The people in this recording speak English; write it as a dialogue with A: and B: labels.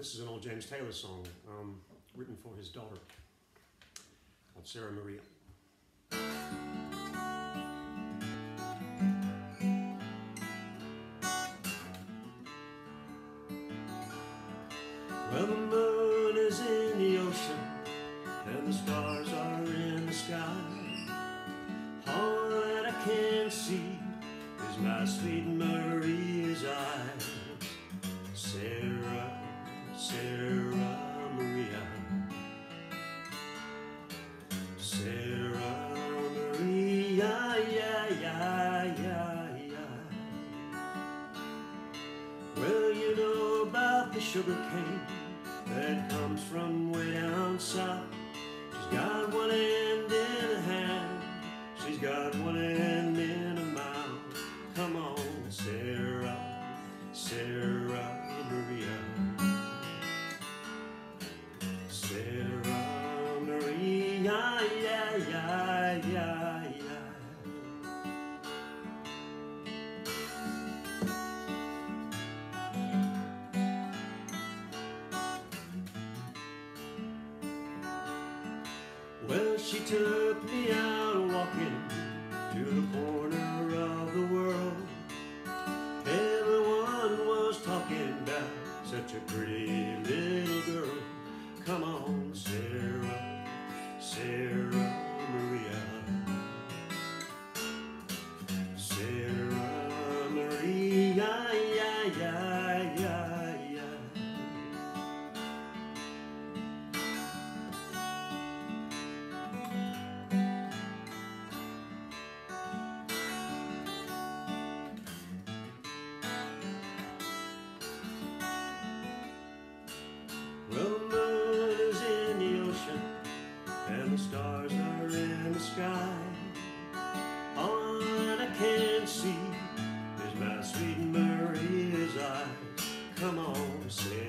A: This is an old James Taylor song written for his daughter called Sarah Maria. Well, the moon is in the ocean and the stars are in the sky. All that I can see is my sweet Maria's eyes. Sarah, Sarah Maria, Sarah Maria, yeah, yeah, yeah, yeah. Well, you know about the sugar cane that comes from way down south. She's got one end in a hand, she's got one end in a mouth. Come on, Sarah, Sarah Maria, Sarah Maria, yeah, yeah, yeah, yeah. Well, she took me out walking to the corner of the world. Everyone was talking about such a pretty little girl. Come on, Sarah, Sarah Maria, Sarah Maria, yeah, yeah, yeah, yeah. Well, the moon is in the ocean and the stars are in the sky. All that I can see is my sweet Maria's eyes. Come on, Sarah.